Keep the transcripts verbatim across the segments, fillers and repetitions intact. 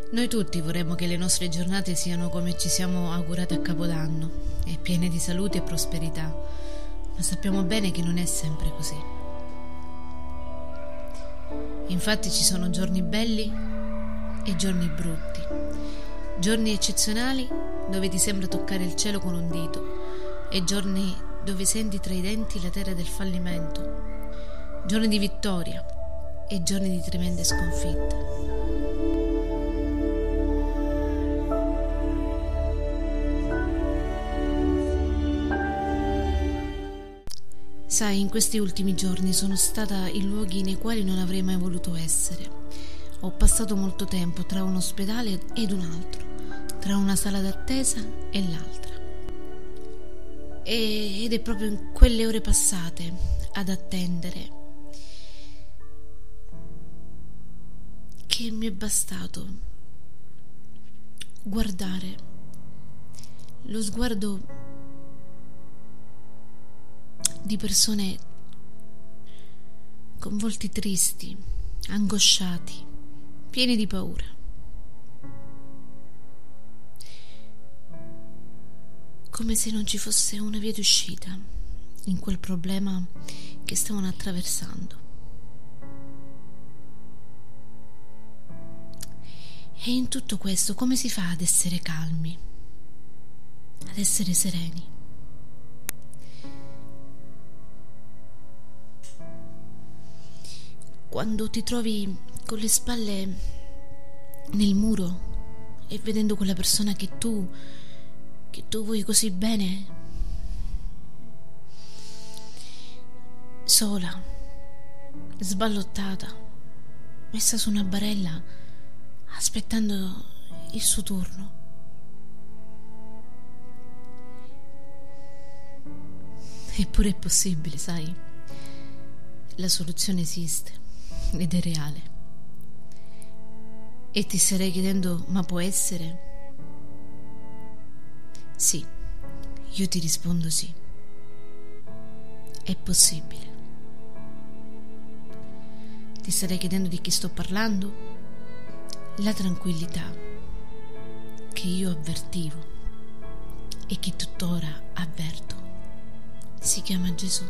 Noi tutti vorremmo che le nostre giornate siano come ci siamo augurate a Capodanno, e piene di salute e prosperità, ma sappiamo bene che non è sempre così. Infatti ci sono giorni belli e giorni brutti, giorni eccezionali dove ti sembra toccare il cielo con un dito e giorni dove senti tra i denti la terra del fallimento, giorni di vittoria e giorni di tremende sconfitte. Sai, in questi ultimi giorni sono stata in luoghi nei quali non avrei mai voluto essere. Ho passato molto tempo tra un ospedale ed un altro, tra una sala d'attesa e l'altra. E, ed è proprio in quelle ore passate ad attendere che mi è bastato guardare lo sguardo di persone con volti tristi, angosciati, pieni di paura. Come se non ci fosse una via d'uscita in quel problema che stavano attraversando. E in tutto questo come si fa ad essere calmi, ad essere sereni? Quando ti trovi con le spalle nel muro e vedendo quella persona che tu che tu vuoi così bene sola, sballottata, messa su una barella aspettando il suo turno. Eppure è possibile, sai? La soluzione esiste ed è reale. E ti starei chiedendo: ma può essere? Sì, io ti rispondo sì. È possibile. Ti starei chiedendo di chi sto parlando? La tranquillità che io avvertivo e che tuttora avverto si chiama Gesù.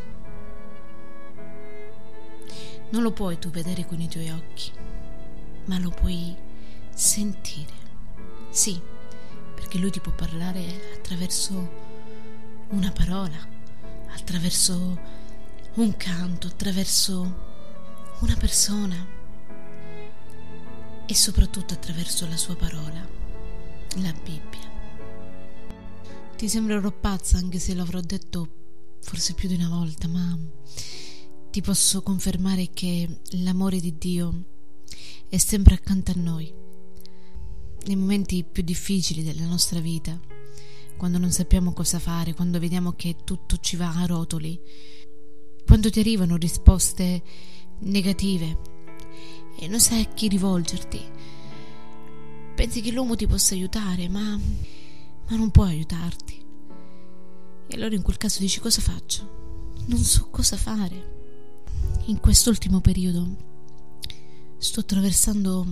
Non lo puoi tu vedere con i tuoi occhi, ma lo puoi sentire. Sì, perché Lui ti può parlare attraverso una parola, attraverso un canto, attraverso una persona e soprattutto attraverso la sua parola, la Bibbia. Ti sembrerò pazza anche se l'avrò detto forse più di una volta, ma ti posso confermare che l'amore di Dio è sempre accanto a noi. Nei momenti più difficili della nostra vita, quando non sappiamo cosa fare, quando vediamo che tutto ci va a rotoli, quando ti arrivano risposte negative e non sai a chi rivolgerti, pensi che l'uomo ti possa aiutare, ma, ma non può aiutarti. E allora in quel caso dici: cosa faccio? Non so cosa fare. In quest'ultimo periodo sto attraversando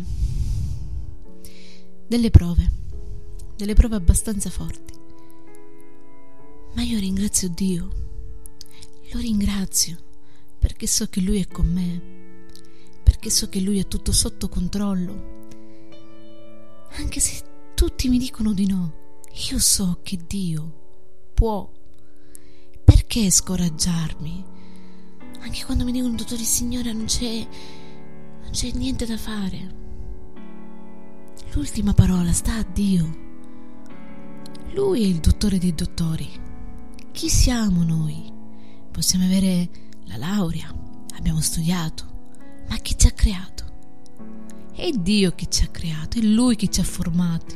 delle prove, delle prove abbastanza forti, ma io ringrazio Dio, lo ringrazio perché so che Lui è con me, perché so che Lui ha tutto sotto controllo. Anche se tutti mi dicono di no, io so che Dio può. Perché scoraggiarmi? Anche quando mi dicono: dottore, Signore, non c'è non c'è niente da fare. L'ultima parola sta a Dio. Lui è il dottore dei dottori. Chi siamo noi? Possiamo avere la laurea, abbiamo studiato, ma chi ci ha creato? È Dio che ci ha creato, è Lui che ci ha formati.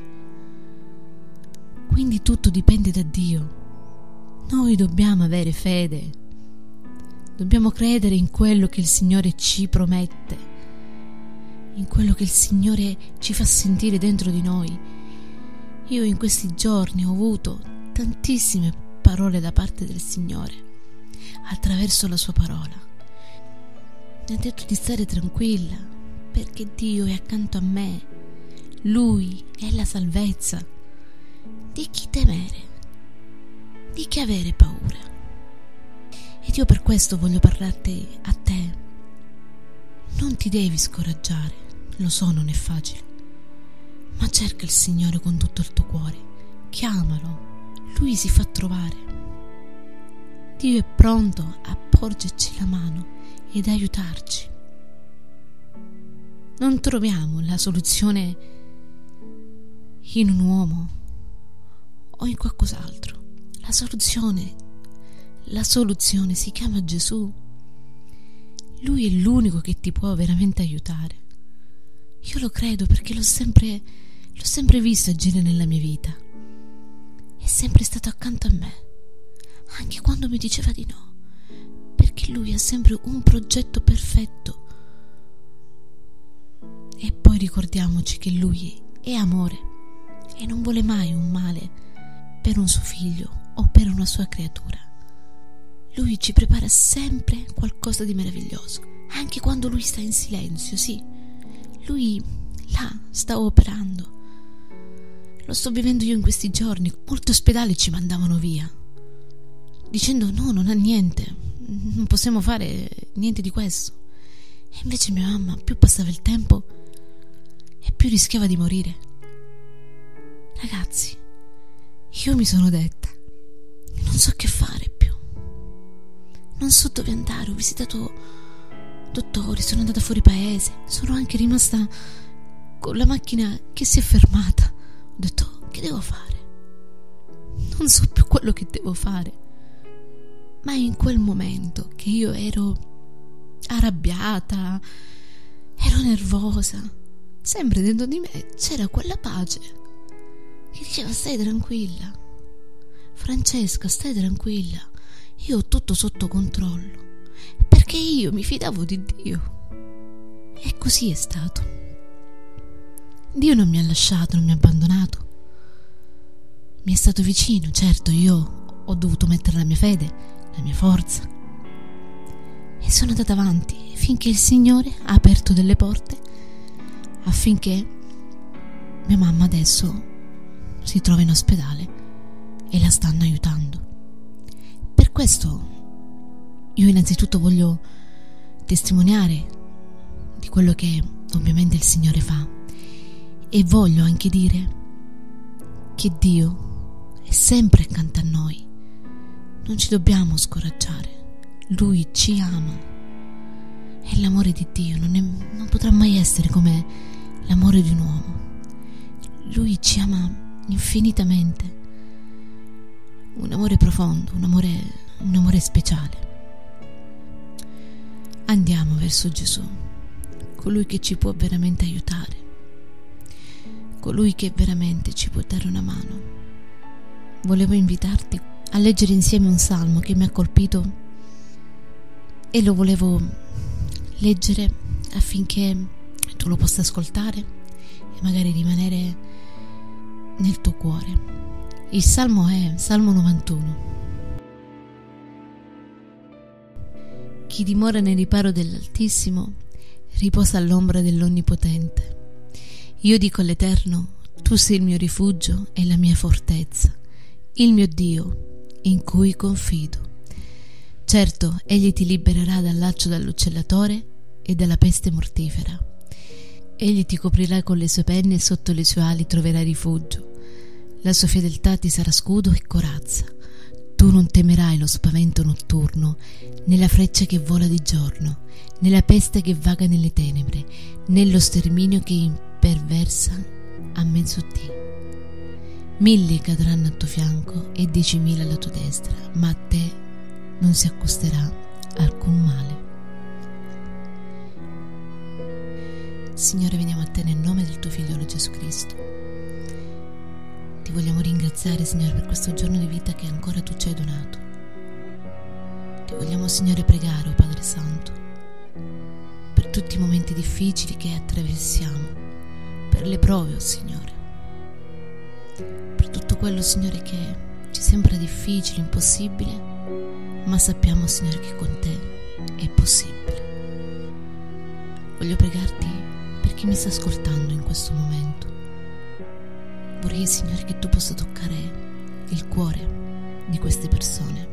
Quindi tutto dipende da Dio. Noi dobbiamo avere fede. Dobbiamo credere in quello che il Signore ci promette, in quello che il Signore ci fa sentire dentro di noi. Io in questi giorni ho avuto tantissime parole da parte del Signore, attraverso la sua parola. Mi ha detto di stare tranquilla, perché Dio è accanto a me. Lui è la salvezza. Di chi temere? Di che avere paura? Ed io per questo voglio parlarti a te. Non ti devi scoraggiare, lo so, non è facile, ma cerca il Signore con tutto il tuo cuore, chiamalo, Lui si fa trovare. Dio è pronto a porgerci la mano ed aiutarci. Non troviamo la soluzione in un uomo o in qualcos'altro. La soluzione, la soluzione si chiama Gesù. Lui è l'unico che ti può veramente aiutare. Io lo credo perché l'ho sempre, l'ho sempre visto agire nella mia vita. È sempre stato accanto a me, anche quando mi diceva di no, perché Lui ha sempre un progetto perfetto. E poi ricordiamoci che Lui è amore e non vuole mai un male per un suo figlio o per una sua creatura. Lui ci prepara sempre qualcosa di meraviglioso, anche quando Lui sta in silenzio, sì. Lui là sta operando. Lo sto vivendo io in questi giorni. Molti ospedali ci mandavano via, dicendo no, non ha niente, non possiamo fare niente di questo. E invece mia mamma, più passava il tempo e più rischiava di morire. Ragazzi, io mi sono detta, non so che fare più. Non so dove andare, ho visitato dottori, sono andata fuori paese, sono anche rimasta con la macchina che si è fermata. Ho detto, che devo fare? Non so più quello che devo fare. Ma in quel momento che io ero arrabbiata, ero nervosa, sempre dentro di me c'era quella pace che diceva, stai tranquilla, Francesca, stai tranquilla. Io ho tutto sotto controllo, perché io mi fidavo di Dio. E così è stato. Dio non mi ha lasciato, non mi ha abbandonato. Mi è stato vicino, certo, io ho dovuto mettere la mia fede, la mia forza. E sono andata avanti finché il Signore ha aperto delle porte affinché mia mamma adesso si trova in ospedale e la stanno aiutando. Per questo io innanzitutto voglio testimoniare di quello che ovviamente il Signore fa, e voglio anche dire che Dio è sempre accanto a noi. Non ci dobbiamo scoraggiare, Lui ci ama e l'amore di Dio non, è, non potrà mai essere come l'amore di un uomo. Lui ci ama infinitamente, un amore profondo, un amore, un amore speciale. Andiamo verso Gesù, colui che ci può veramente aiutare, colui che veramente ci può dare una mano. Volevo invitarti a leggere insieme un salmo che mi ha colpito e lo volevo leggere affinché tu lo possa ascoltare e magari rimanere nel tuo cuore. Il salmo è Salmo novantuno. Chi dimora nel riparo dell'Altissimo riposa all'ombra dell'Onnipotente. Io dico all'Eterno, tu sei il mio rifugio e la mia fortezza, il mio Dio in cui confido. Certo, egli ti libererà dal laccio dell'uccellatore e dalla peste mortifera. Egli ti coprirà con le sue penne e sotto le sue ali troverai rifugio. La sua fedeltà ti sarà scudo e corazza. Tu non temerai lo spavento notturno, né la freccia che vola di giorno, né la peste che vaga nelle tenebre, né lo sterminio che imperversa a mezzodì. Mille cadranno al tuo fianco e diecimila alla tua destra, ma a te non si accosterà alcun male. Signore, veniamo a te nel nome del tuo figliolo Gesù Cristo. Ti vogliamo ringraziare, Signore, per questo giorno di vita che ancora tu ci hai donato. Ti vogliamo, Signore, pregare, oh Padre Santo, per tutti i momenti difficili che attraversiamo, per le prove, oh Signore, per tutto quello, Signore, che ci sembra difficile, impossibile, ma sappiamo, Signore, che con te è possibile. Voglio pregarti per chi mi sta ascoltando in questo momento. Vorrei, Signore, che tu possa toccare il cuore di queste persone,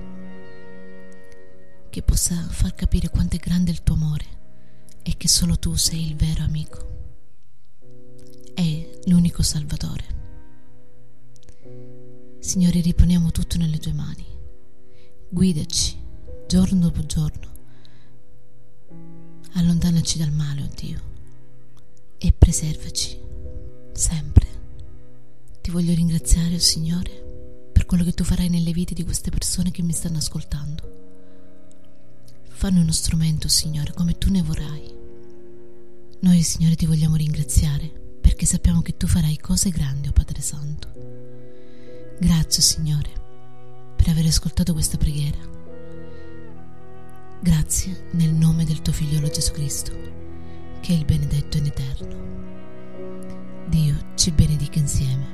che possa far capire quanto è grande il tuo amore e che solo tu sei il vero amico e l'unico Salvatore. Signore, riponiamo tutto nelle tue mani. Guidaci giorno dopo giorno. Allontanaci dal male, oh Dio, e preservaci sempre. Ti voglio ringraziare, oh Signore, per quello che tu farai nelle vite di queste persone che mi stanno ascoltando. Fanno uno strumento, Signore, come tu ne vorrai. Noi, Signore, ti vogliamo ringraziare perché sappiamo che tu farai cose grandi, oh Padre Santo. Grazie, Signore, per aver ascoltato questa preghiera. Grazie nel nome del tuo figliolo Gesù Cristo, che è il benedetto in eterno. Dio ci benedica insieme.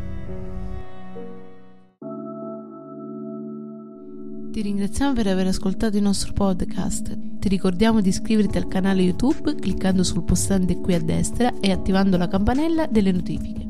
Ti ringraziamo per aver ascoltato il nostro podcast. Ti ricordiamo di iscriverti al canale YouTube cliccando sul pulsante qui a destra e attivando la campanella delle notifiche.